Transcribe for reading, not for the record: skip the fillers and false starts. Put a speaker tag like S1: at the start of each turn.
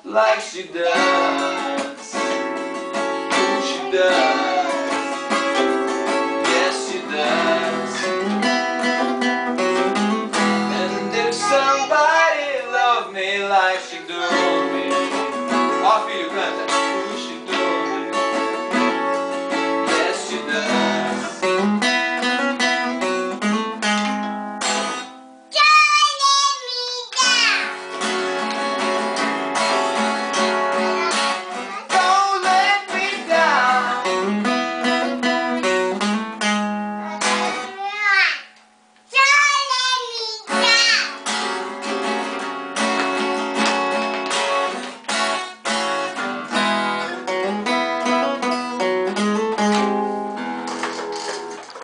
S1: like she does. Oh, she does. Yes, she does. And if somebody loved me like she does.